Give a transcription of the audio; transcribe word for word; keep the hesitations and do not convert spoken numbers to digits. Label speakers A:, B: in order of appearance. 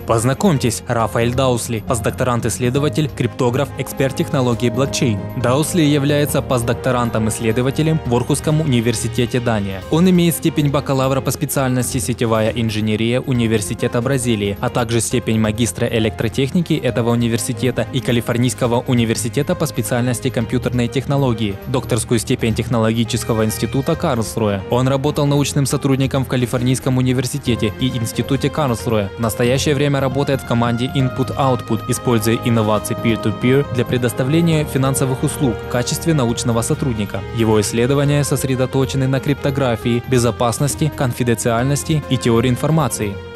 A: Познакомьтесь, Рафаэль Даусли, постдокторант-исследователь, криптограф, эксперт технологии блокчейн. Даусли является постдокторантом-исследователем в Орхусском университете Дания. Он имеет степень бакалавра по специальности сетевая инженерия Университета Бразилии, а также степень магистра электротехники этого университета и Калифорнийского университета по специальности компьютерные технологии, докторскую степень технологического института Карлсруэ. Он работал научным сотрудником в Калифорнийском университете и институте Карлсруэ. В настоящее время работает в команде Input-Output, используя инновации peer-to-peer для предоставления финансовых услуг в качестве научного сотрудника. Его исследования сосредоточены на криптографии, безопасности, конфиденциальности и теории информации.